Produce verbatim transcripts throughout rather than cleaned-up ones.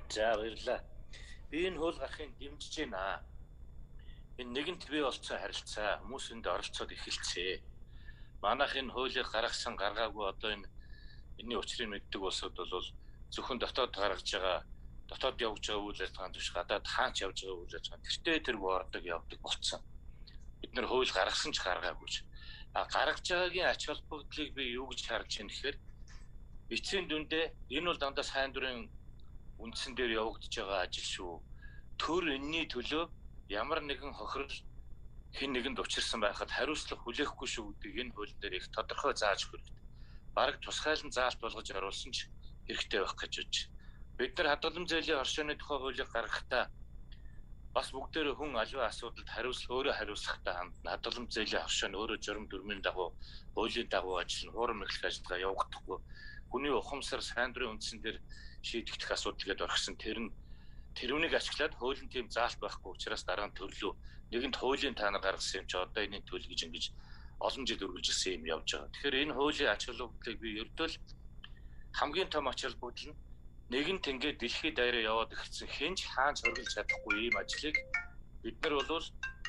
За баярлалаа. Би энэ хууль гарахыг дэмжиж байна. Энэ нэгэнт бий болцсон харилцаа хүмүүс энд оролцоод эхэлцээ. Манайх энэ хуулийг гаргасан гаргаагүй одоо энэ энэний учрыг мэддэг улсууд бол зөвхөн дотоод гаргаж байгаа дотоод явж байгаа үйл ажиллагаанд биш гадаад хаач явж байгаа үйл ажиллагаанд тэртээ тэр боордог явдаг болцсон. Бид нэр хууль гаргасан ч гаргаагүй ч а гаргаж байгаагийн ач холбогдлыг би юу гэж харж байна гэхээр эцсийн дүндээ энэ бол дандаа сайн дурын үндсэн дээр явагдаж байгаа ажил шүү. Төр энэний төлөө ямар нэгэн хохирол хэн нэгэнд учирсан байхад хариуцлага хүлээхгүй шүү гэдгийг энэ хууль дээр их тодорхой зааж өгөх хэрэгтэй. Бараг тусгайлан заалт болгож оруулсан ч хэрэгтэй байх гэж бодож. Бид нар хадгалан зээлийн оршооны тухай хуулийг гаргахдаа бас бүгдээрээ хүн аливаа асуудалд хариуцлага өөрөө хариуцлагатай хандна. Хадгалан зээлийн оршоо нь өөрөө журам дүрмийн дагуу хуулийн дагуу ажиллана. Хуурам эхлэх ажиллагаа явагдахгүй. Хүний ухамсар сайн дурын үндсэн дээр шийдэгдэх асуудал гэдээ орхисон тэр нь тэрүүнийг ашиглаад хуулийн тийм заалт байхгүй учраас дараа нь төрлөө нэгэнт хуулийн таанаар гаргасан юм чи одоо энэ төл гэж ингэж олон жил үргэлжилсэн юм явж байгаа. Тэгэхээр энэ хуулийн ач холбогдлыг би ердөө л хамгийн том ач холбогдол нь нэгэнт ингээд дэлхийд даяараа яваад ирсэн хинч хаанч хоригдож чадахгүй ийм ажлыг бид нар бол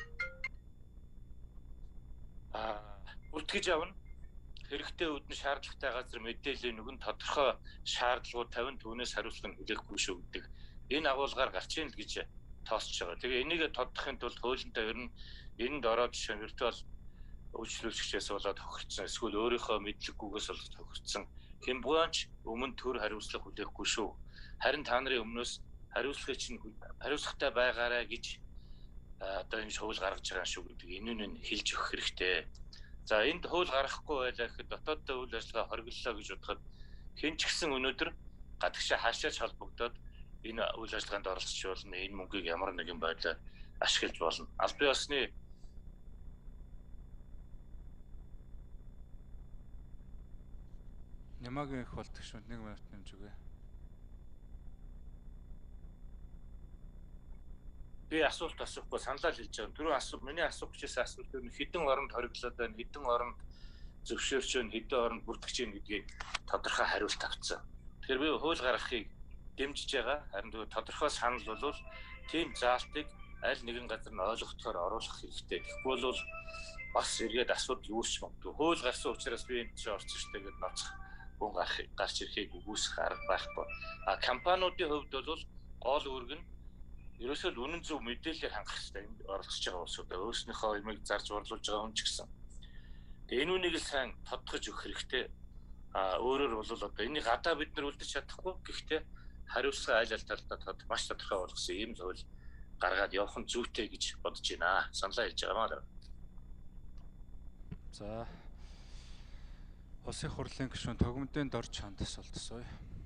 аа бүртгэж авна. Хэрэгтэй үүдэн шаардлагатай газар мэдээллийн нэгэн тодорхой шаардлагууд тавин түүнээс хариуцлага хүлээхгүй шүү гэдэг энэ агуулгаар гарч ийн л гэж тоосч байгаа. Тэгээ энийг тодорхойн тулд хуулиндаа ер нь энд ороод жишээ нь виртуал үйлчлүүлэгчээс болоод хохирцсон эсвэл өөрийнхөө мэдлэггүйгээс болоод хохирцсон хэмбуанч өмнө төр хариуцлага хүлээхгүй шүү. Харин та нарын өмнөөс хариуцлагыг чинь хариуцлагатай байгаарай гэж одоо энэ хууль гаргаж байгаа шүү гэдэг энэ нь хэлж өгөх хэрэгтэй. За энд хууль гаргахгүй байлаа гэхэд дотооддоо үйл ажиллагаа хориглолоо гэж бодоход хэн ч гэсэн өнөөдөр гадагшаа хаашаач холбогдоод энэ үйл ажиллагаанд оролцож болно. Энэ мөнгийг ямар нэгэн байдлаар ашиглаж болно. Аль бие усны Нямаагийн их болдог шүү. Нэг минут нэмж өгье. Би асуулт асуухгүй саналаа хэлж байгаа. Түрүү асуу миний асуух гэжсэн асуулт нь хэдэн оронд хориглоод байна, хэдэн оронд зөвшөөрч байна, хэдэн оронд бүртгэж байна гэдгийг тодорхой хариулт авцсан. Тэгэхээр би хууль гаргахыг дэмжиж байгаа. Харин тодорхой санал бол тийм заалтыг аль нэгэн газар нь ойлгохоор оруулах хэрэгтэй. Тэгэхгүй бол бас эргээд асуудал үүсч магадгүй. Хууль гарсан учраас би энэ чинь орчих штэ гэдээ ноцох хүн гарах гарч ирэхийг үгүйсэх арга байхгүй. А компаниудын хувьд бол гол үүрэг нь ерөөсөө л үнэн зөв мэдээлэл хангах хэрэгтэй. Энд оролцож байгаа улсуудаа өөрснийхөө юмыг зарж борлуулж байгаа хүн ч гэсэн. Тэгээ энэ үнийг л сайн тодтогч өгөх хэрэгтэй. А өөрөөр бол одоо энийг гадаа бид нар үлдэж чадахгүй. Гэхдээ хариуцлага аль аль талдаа тод маш тодорхой болгосон ийм зүйл гаргаад явах нь зүйтэй гэж бодож байна. Саналаа хэлж байгаа маа. За Улсын хурлын гишүүн Тогмодын дор чанд асуулт асууя.